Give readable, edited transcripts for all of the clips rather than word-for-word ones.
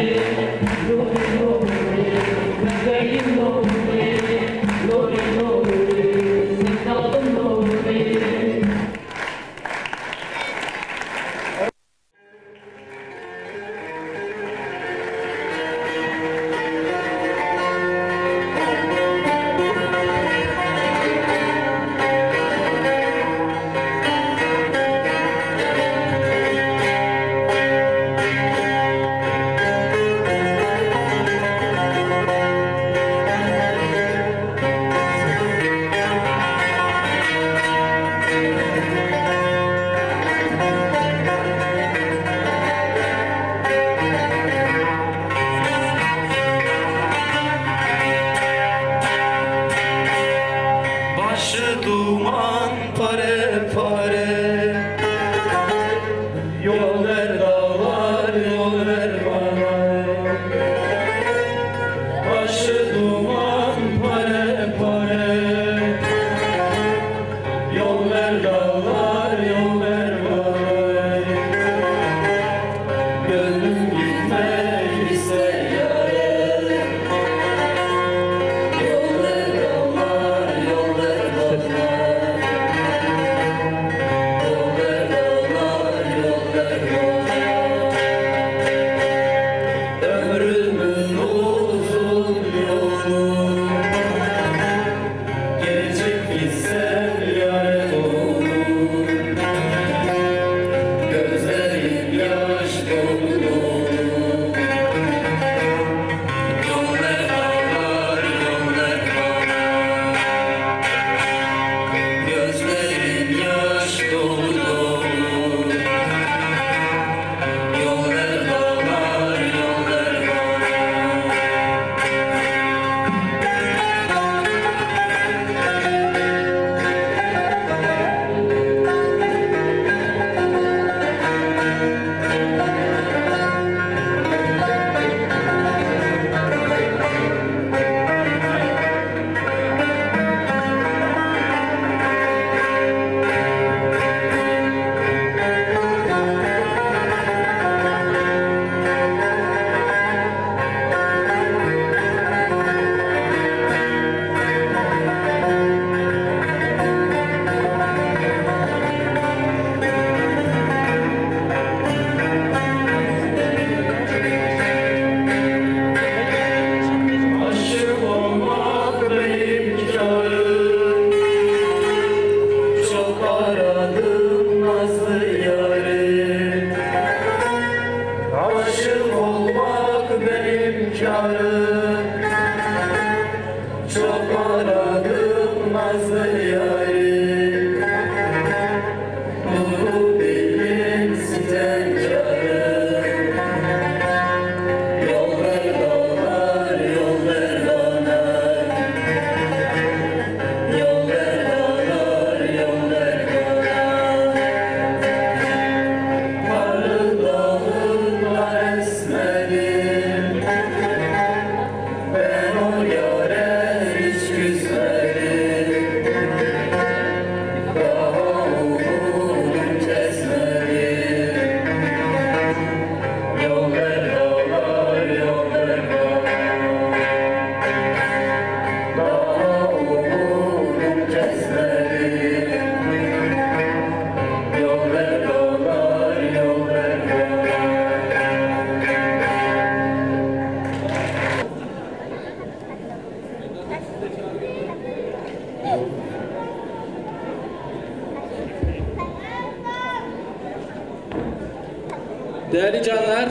Değerli canlar,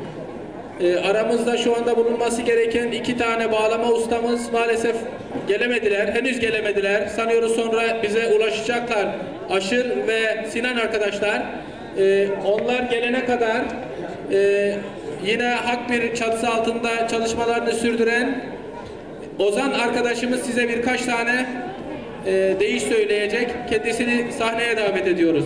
aramızda şu anda bulunması gereken 2 tane bağlama ustamız maalesef gelemediler, henüz gelemediler. Sanıyoruz sonra bize ulaşacaklar. Aşır ve Sinan arkadaşlar. Onlar gelene kadar yine hak bir çatısı altında çalışmalarını sürdüren Ozan arkadaşımız size birkaç tane deyiş söyleyecek. Kendisini sahneye davet ediyoruz.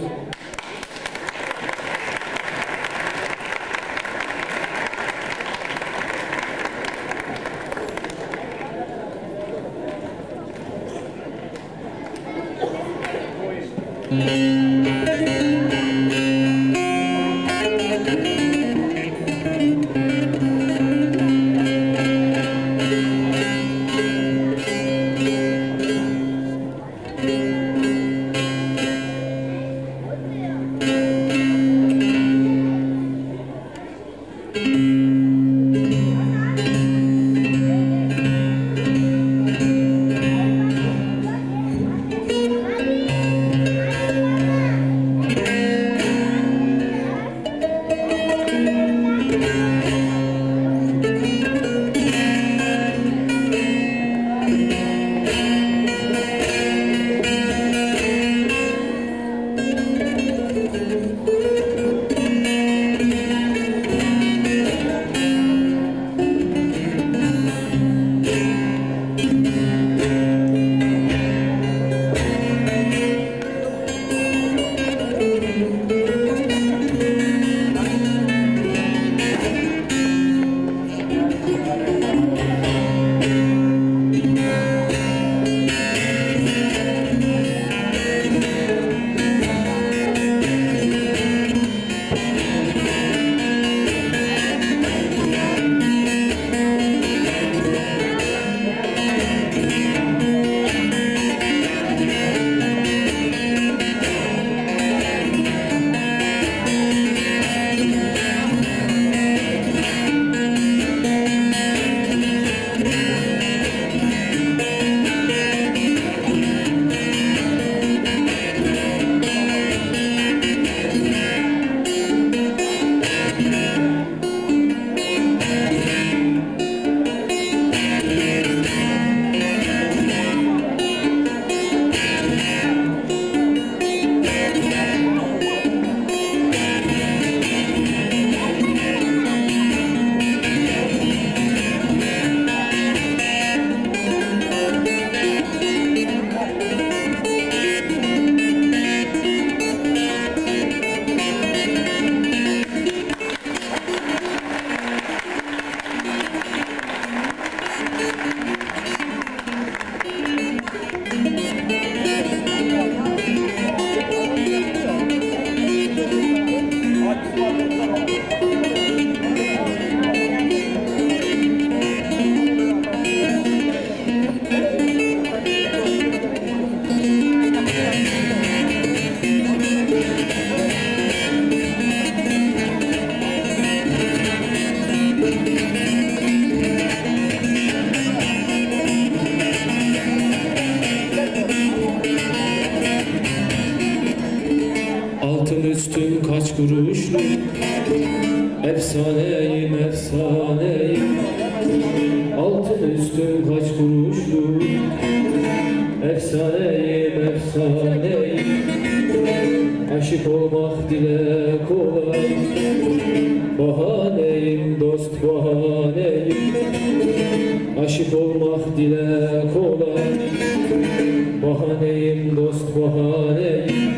efsaneyim, efsaneyim. Altın üstüm kaç kuruşlu. Efsaneyim, efsaneyim. Aşık olmak dile kolay. Bahaneyim dost, bahaneyim. Aşık olmak dile kolay. Bahaneyim dost, bahaneyim.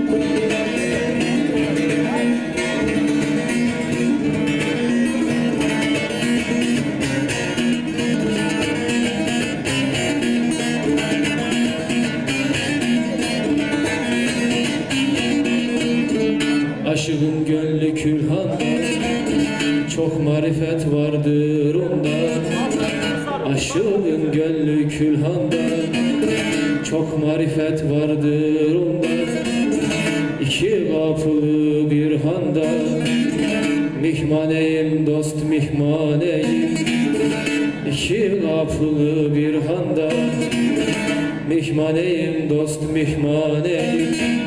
Aşığın gönlü külhanda, çok marifet vardır onda. Aşığın gönlü külhanda, çok marifet vardır onda. İki kapılı bir handa, mihmaneyim dost, mihmaneyim. İki kapılı bir handa, mihmaneyim dost, mihmaneyim.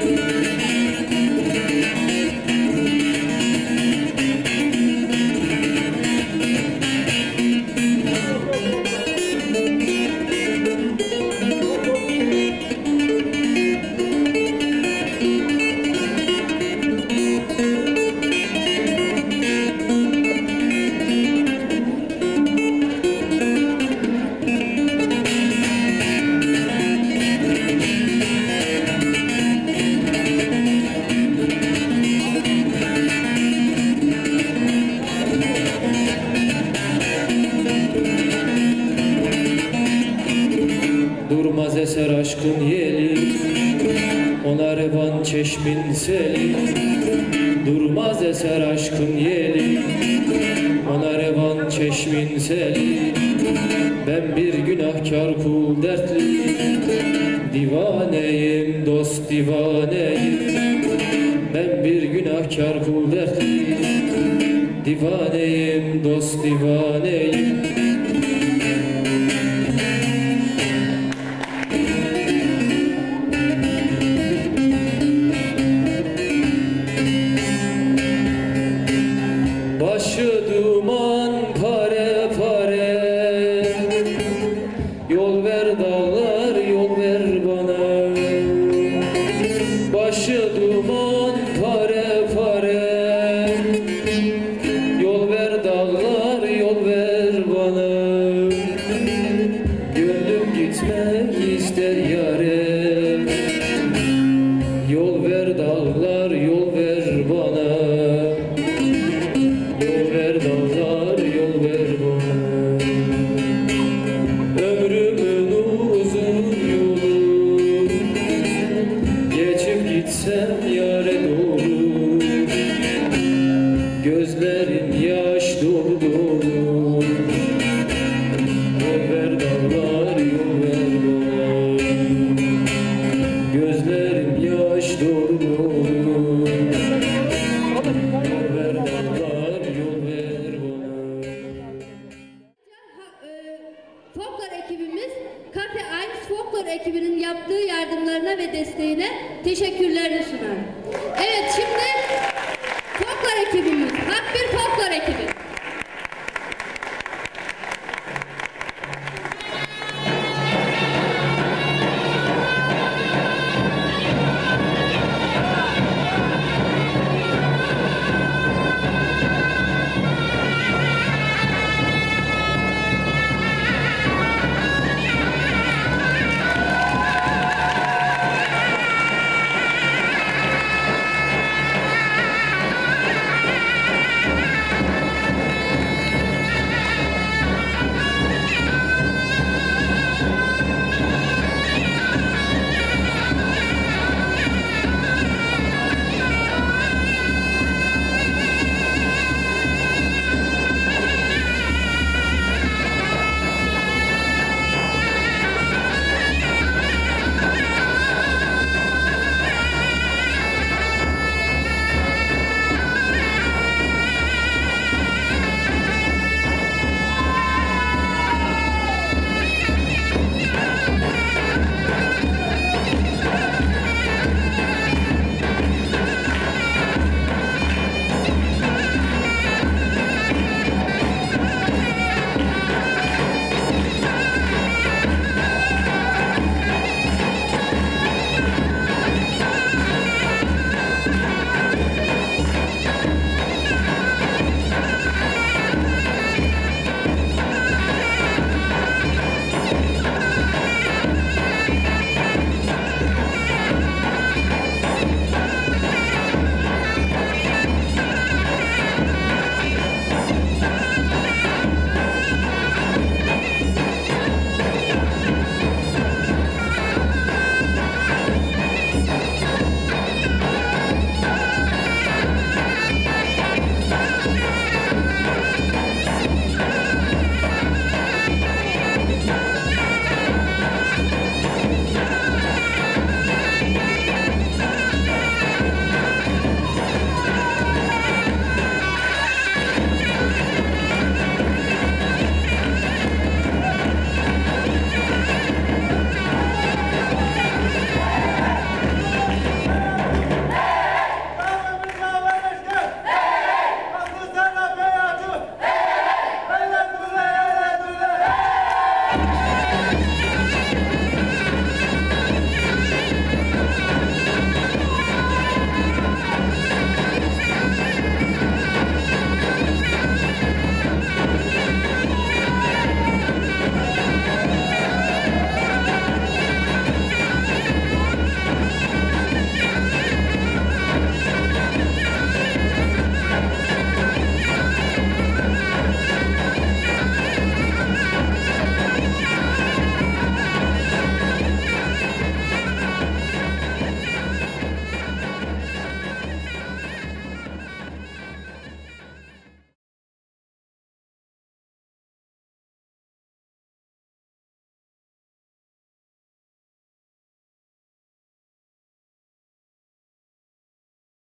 Durmaz eser aşkın yeli, ona revan çeşmin seli. Durmaz eser aşkın yeli, ona revan çeşmin seli. Ben bir günahkar kul dertli, divaneyim dost, divaneyim. Ben bir günahkar kul dertli, divaneyim dost, divaneyim. Başı duman pare pare, yol ver dağlar, yol ver bana. Başı duman pare pare, yol ver dağlar, yol ver bana. Gönlüm gitmek ister yâre, yol ver dağlar, yol ver bana. Yol ver dağlar, yol ver bana. Ömrümün uzun yolu, geçip gitsem yâre doğru. Gözlerim yaş dolu dolu. Yol ver dağlar, yol ver bana. Gözlerim yaş dolu dolu. Yol ver dağlar, yol ver bana. Folklor ekibimiz Kafe Aynz Folklor ekibinin yaptığı yardımlarına ve desteğine teşekkürlerini sunar. Evet, şimdi